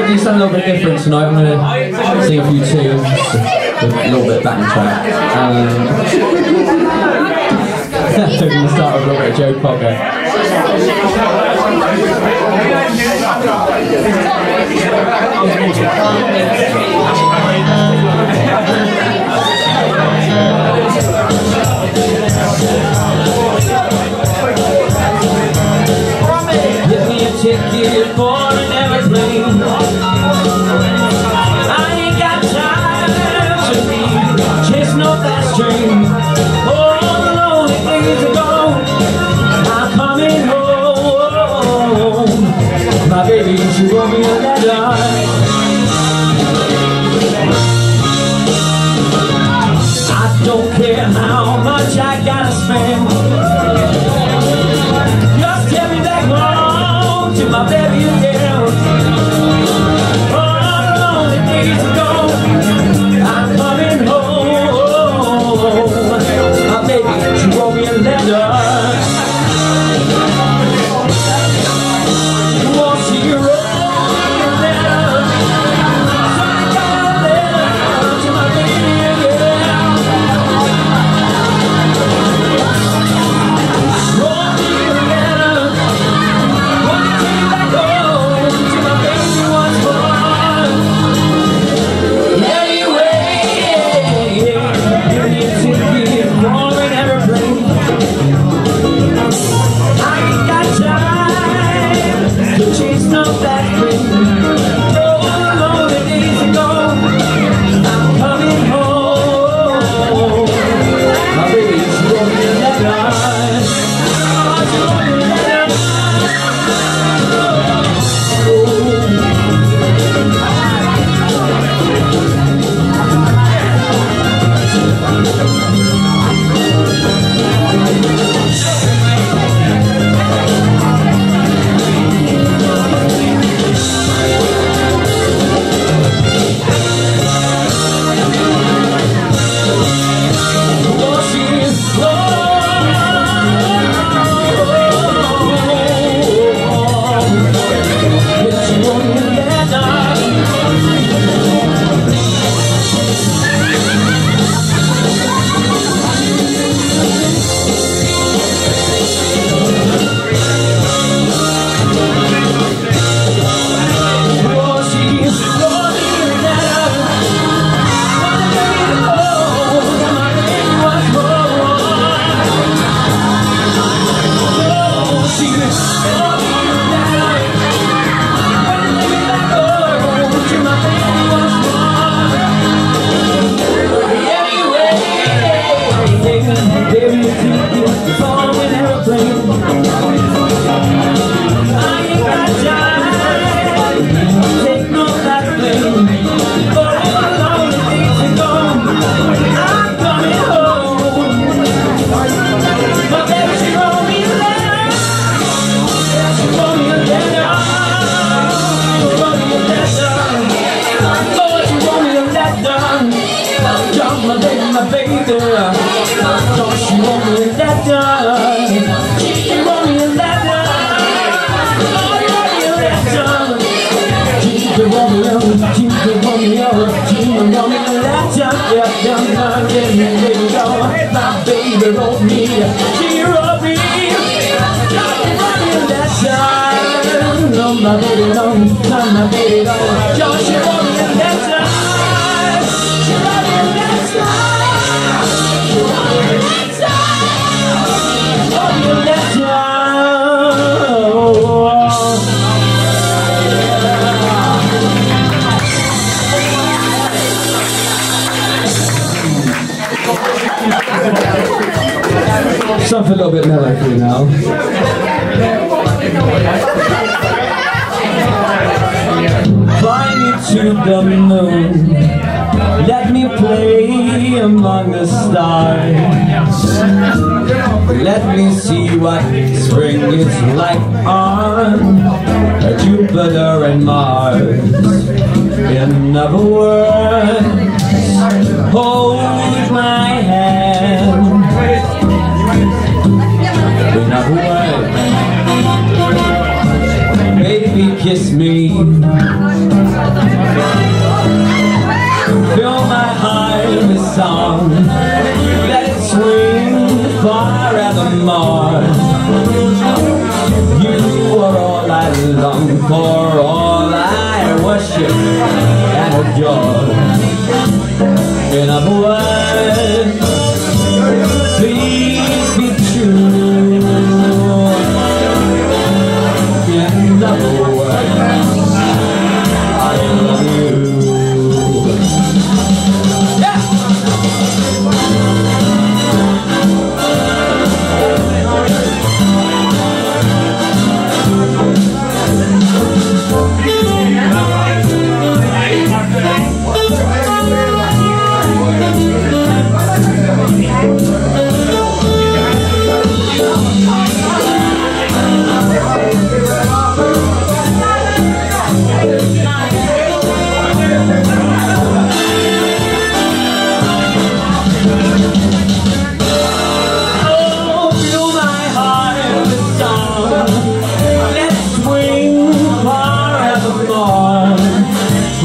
to do something a little bit different tonight. I'm going to sing a few tunes, a little bit back track. We're going to start with a little bit of Joe Cocker. Give me a ticket for an airplane. I ain't got time to be chasing no fast train. Oh, lonely days ago, I'm coming home. My baby, she wrote me a letter. I don't care how much I gotta spend. Just get me back home to my baby again. Oh, lonely days ago, I'm coming home. My baby, she wrote me a letter. Oh, she wrote me a letter. So I got a letter to my baby again. Wrote me a letter. Want to take back home to my baby once more. Anyway, give me a ticket for an airplane. I ain't got time to chase no fast train. Oh, lonely days ago, I'm coming home. My baby, she wrote me a letter. Oh, she wrote me a letter. My baby, don't you want me in that done? You want me in that done? Oh, you want me in that done? You want me in, you want me in, you want me in that done? Yeah, done, yeah, baby, go. My baby wrote me, she wrote me. You want me in that done? No, my baby, no, my baby, no. Don't you want me in that done? You want me in that done? Something a little bit mellow for you now. Fly me to the moon, let me play among the stars. Let me see what spring is like on Jupiter and Mars. In other words, hold my hand. In other words, baby, kiss me.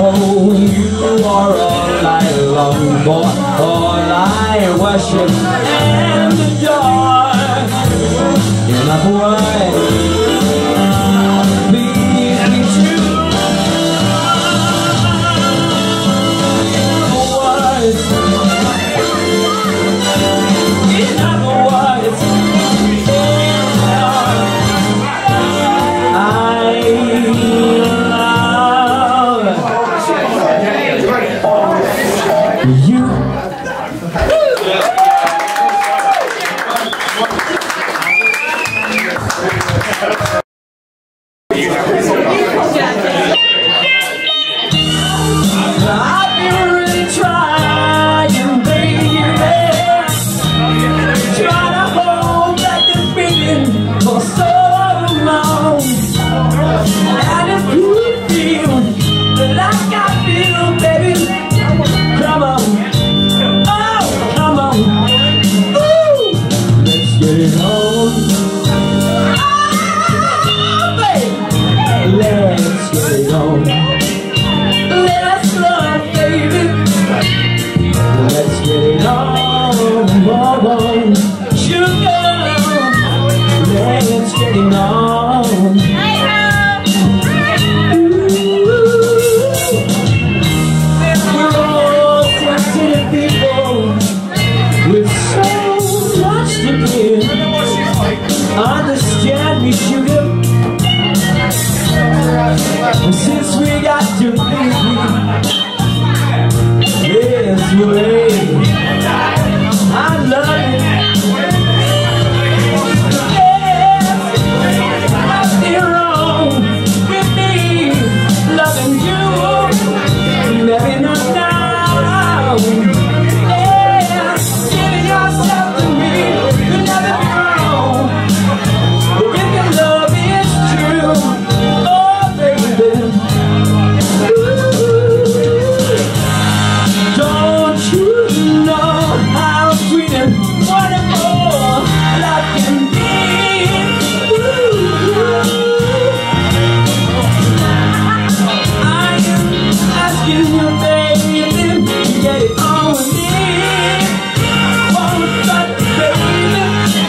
Oh, you are all I long for, all I worship and adore. In other words, please be true. In other words, understand me, sugar. Since we got to be this way, I love you. Yes, nothing wrong with me loving you. Maybe not now. Yeah, giving yourself to me could never be wrong. If your love is true, oh baby, don't you know how sweet and wonderful love can be? I am asking you, baby, to get it on with me. Won't that, baby?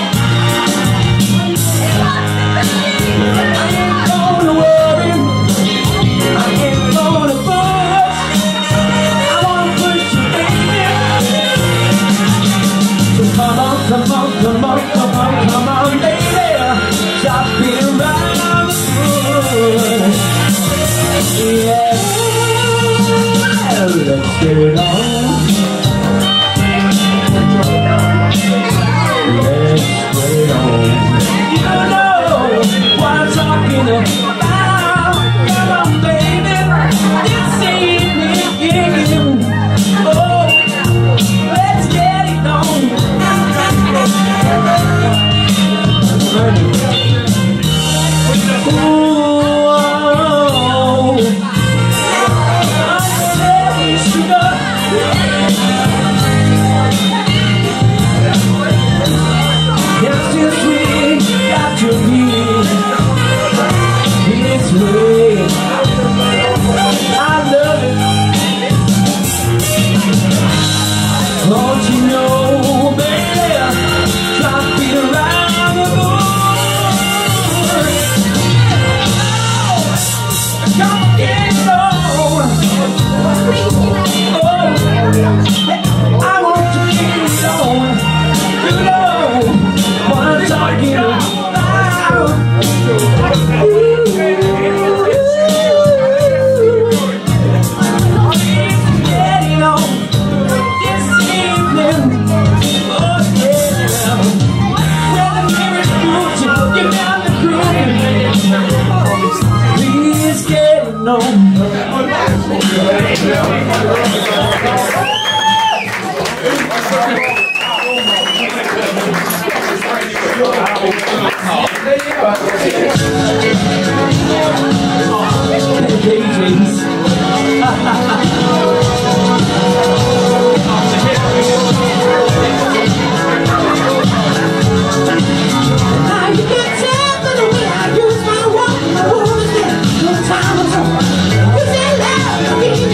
I ain't gonna worry, I ain't gonna push, I wanna push you, baby. So come on, come on, come on, come on, come on, baby. Stop being around the bush. Yeah, let's get it on. Let's get it on. You know what I'm talking about. Come on, baby, this evening. Oh, let's get it on. Ooh, I say, sugar. Yes, yes, we got to be this way. I love it. Don't you know, baby, stop being around the bush. Oh, come get it on. Oh, I want to get it on. You know what I'm talking about. Getting on this evening. Oh yeah. Well, the mirror's moving, give me the groove. Please get it on. Time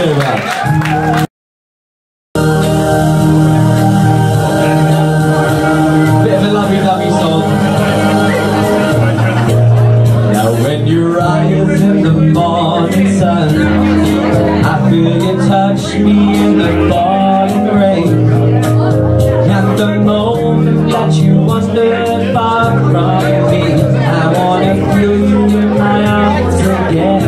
so much. Bit of a lovey song. Now when you rise in the morning sun, I feel you touch me in the falling rain. At the moment that you wandered far from me, I wanna feel you in my arms again.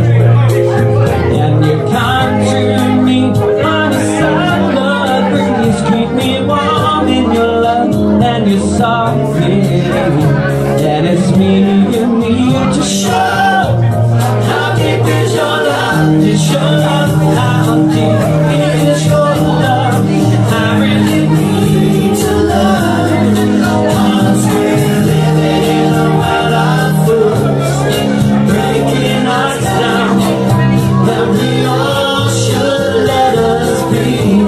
And you come to me on a summer breeze, keep me warm in your love and your soft feeling. And it's me you need to show. How deep is your love? Is your love? How deep is your love? I really need to love. Cause we're living in a world of fools, breaking us down. That we all should let us be.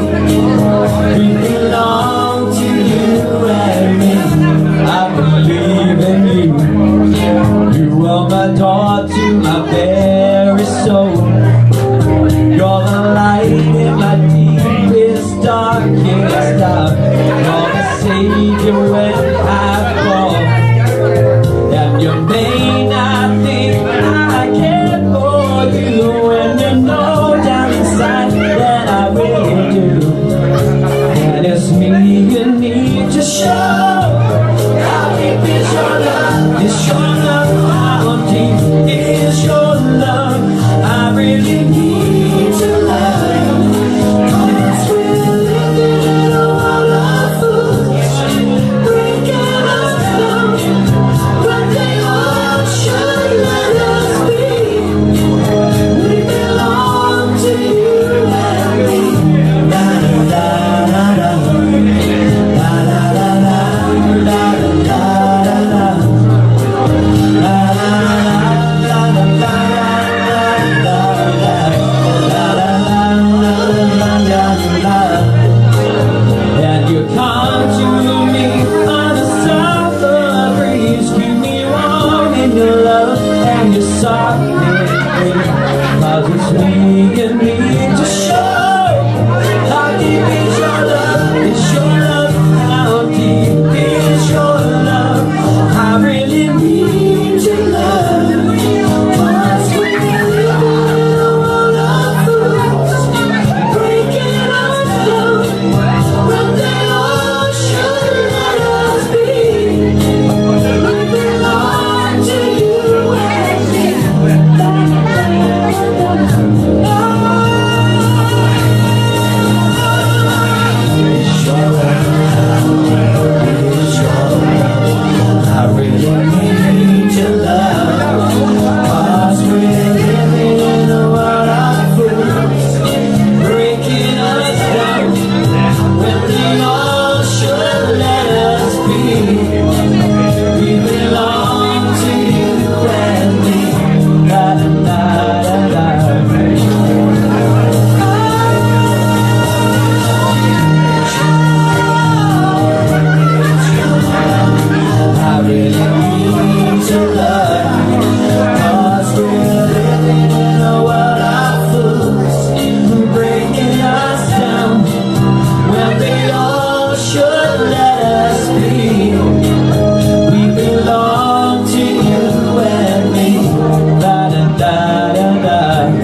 We belong to you and me. I believe in you. You are my door to my very soul. You're the light in my deepest, darkest hour. You're the savior when I fall. And you may not think I care for you, and you know down inside that I really do. And it's me you need to show. How deep is your love? Is your love? How deep is your love? I really need to love. Cause we're living in a world of fools, breaking us down. But they all should let us be. We belong to you and me. La da da da da, la da da da, la da da da, la and you come to me on a summer breeze, keep me warm in your love and your soft feeling. Cause it's me you need to show. How deep is your love? Is your love? How deep is your love? I really need to love. Cause we're living in a world of fools, breaking us down. But they all should let us be. We belong to you and me. I really need your love. Cause we're living in a world of fools, breaking us down. When we all should let us be. We belong to you and me. Da da da da da. I really need your love. Cause we're living in a world of fools, breaking us down. When they all should let us be. We belong to you and me. Da da da da da.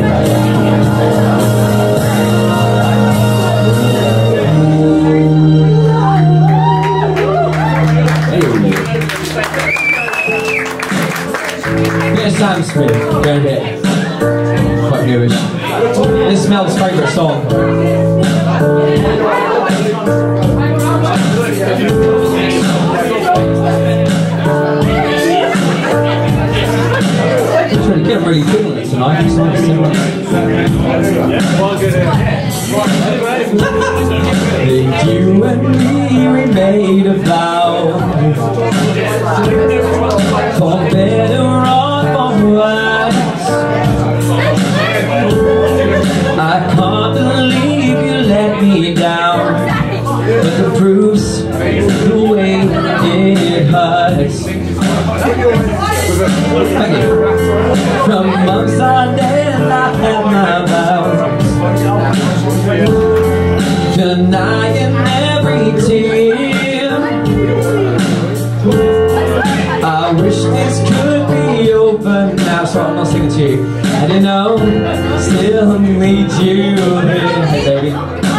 Bit of Sam Smith, going a bit quite newish. This is Mel's favourite song. It's really good, I'm really feeling it tonight. It's nice to you and me, we made a vow. For better or for worse, I can't believe you let me down. But the proof's the way it hurts. Thank you. From months on end I had my vows. that's right, I'm not singing to you. And you know, still need you here. Hey baby.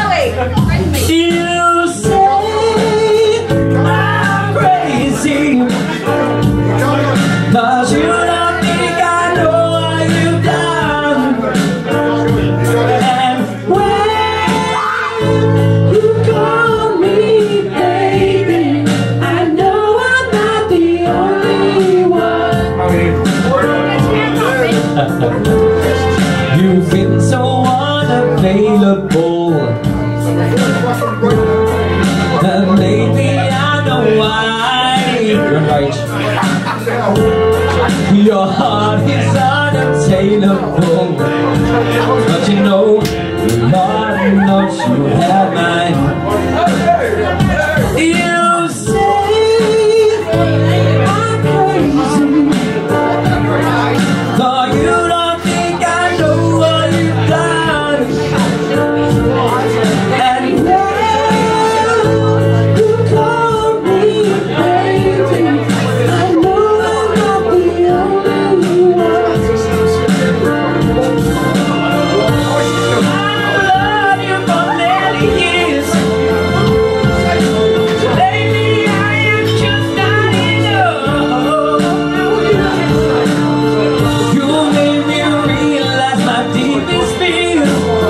You say I'm crazy, 'cause you don't think I know what you've done. And when you call me baby, I know I'm not the only one. You've been so unavailable, and maybe I know why. You're right. Your heart is unobtainable, but you know, Lord knows you have mine. You say I'm crazy, though you don't think I know what you've done. And when you call me baby, I know I'm not the only one. I love you for many years. Lately I am just not enough. You made me realize my deepest fears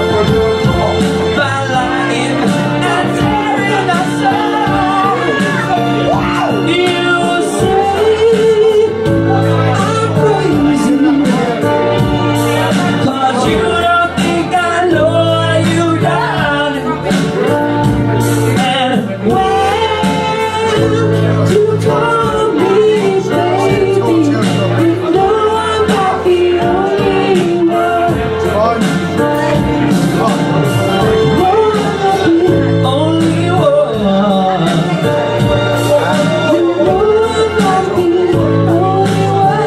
by lying and tearing us apart. You say I'm crazy, 'cause you don't think I know what you've done. And when you call me baby, you know I'm not the only one. Only one. You know I'm not the only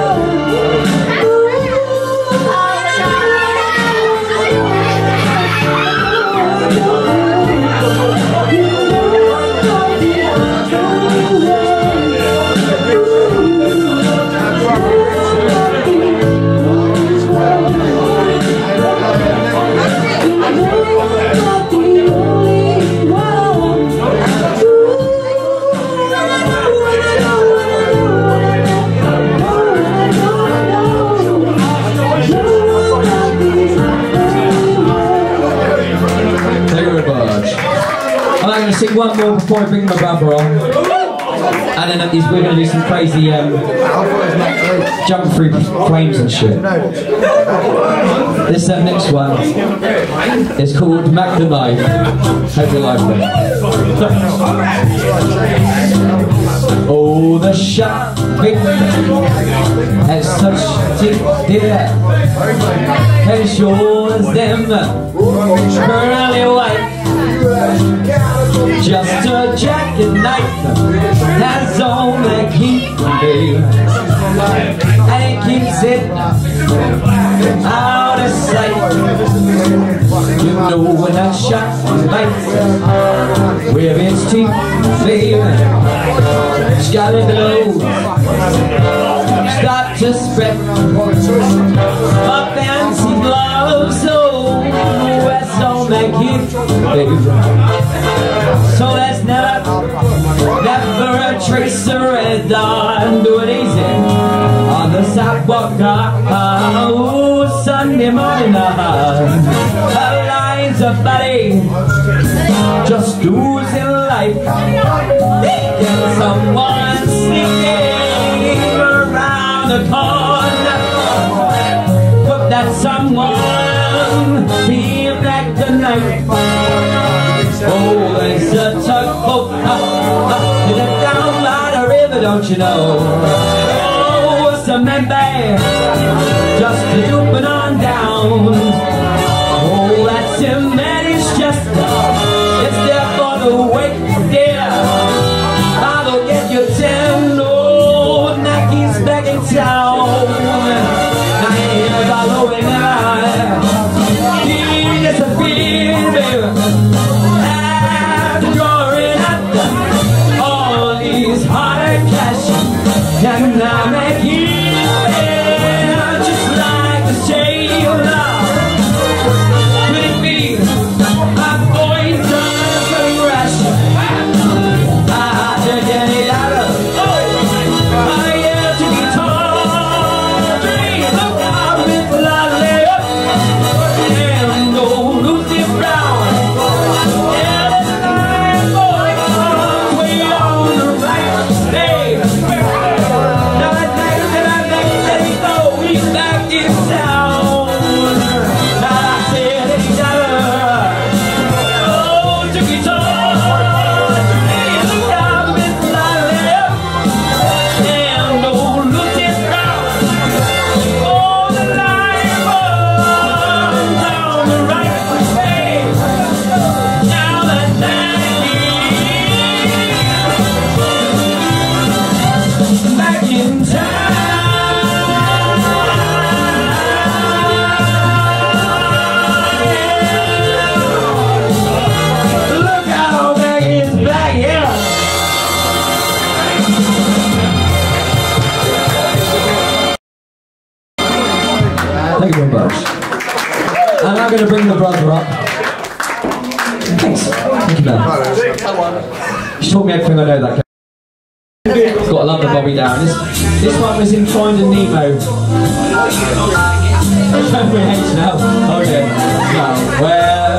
I'm going to sing one more before I bring my brother on, and then we're going to do some crazy jump through flames and shit. This next one is called Mac the Knife. Hope you like it. Oh, the shopping has such deep dear, as yours them curly white. Just a jackknife, that's all that keeps me, and it keeps it out of sight. You know when I shot the light with its teeth, baby, scarlet glow start to spread. My fancy gloves, oh, that's all that keeps me. So let's never a trace of red dawn. Do it easy on the sidewalk. Oh, Sunday morning, the lines of body just oozing life. Get someone sneaking around the corner. Put that someone be back tonight. Oh, there's a tugboat down by the river, don't you know? Oh, cement bag just looping on down. Oh, that cement is just, it's there for the wait, dear. I'll get you 10 old Nikes back in town. I ain't following out. He disappeared, baby. Can I make you just much. And I'm going to bring the brother up. Thanks. Thank you, man. She taught me everything I know, that guy. Got to love the Bobby down. This one was in Finding Nemo. Okay. Somewhere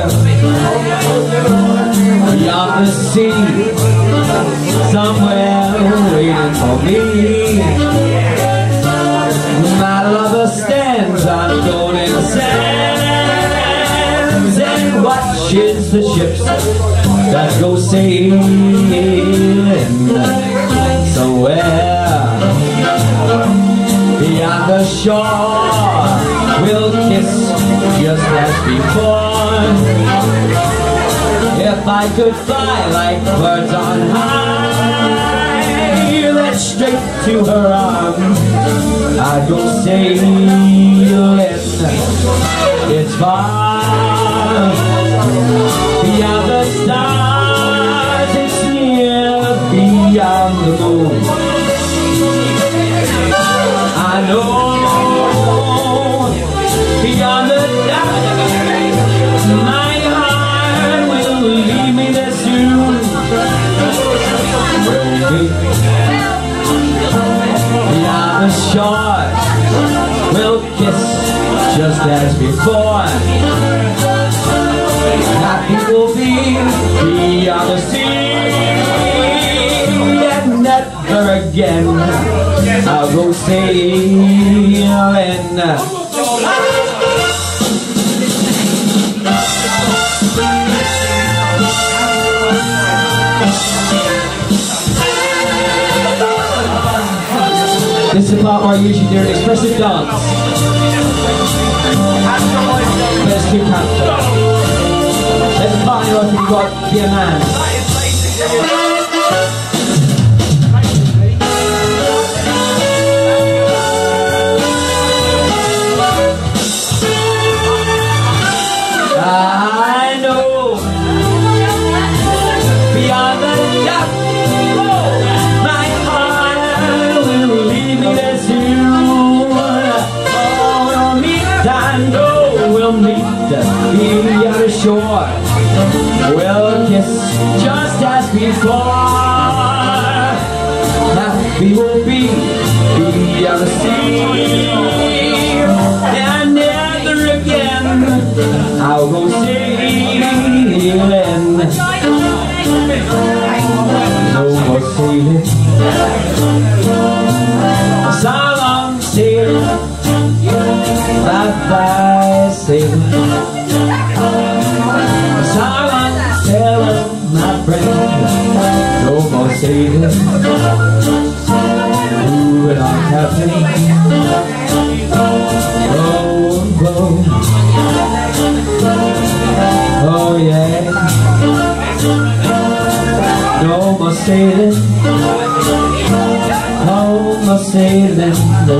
beyond the sea, somewhere waiting for me. My lover stands on golden sands and watches the ships that go sailing. Somewhere beyond the shore, we'll kiss just as before. If I could fly like birds on high, then straight to her arms I'd go sailing. It's far beyond the stars, it's near beyond the moon. I know beyond the dark, my heart will leave me there soon. We'll meet beyond the shore, we'll kiss just as before. Happy we'll be beyond the sea, and never again I'll go sailing. This is the part where I usually do an expressive dance. But it's too painful. There's a part where you've got to be a man. I know beyond the dark, my heart will leave me there soon. Oh, we'll meet, I know we'll meet beyond the shore. We'll kiss just as before. Happy we'll be beyond the sea, and never again I'll go sailing. No more sailing. So long sailing. Bye-bye sailing. So long sailing, my friend. No more sailing. Moving on, Captain. Oh yeah. No more sailing. No more sailing. No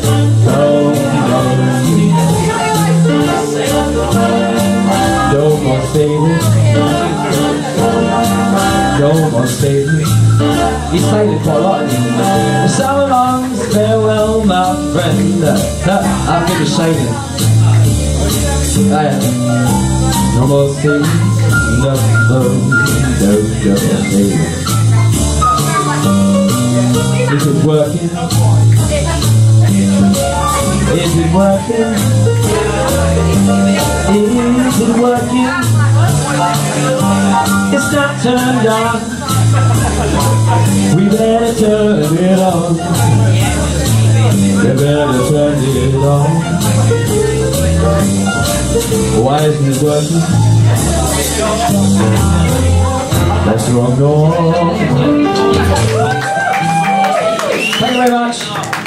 more sailing. No more sailing. He's sailing quite a lot. So long, farewell, my friend. I'll give you sailing. No more sailing. No sailing. Is it working? Is it working? Is it working? It's not turned on. We better turn it on. We better turn it on. Why isn't it working? That's wrong door. Thank you very much.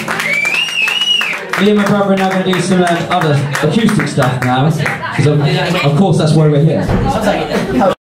Me and my brother are now going to do some other acoustic stuff now, because of course that's why we're here.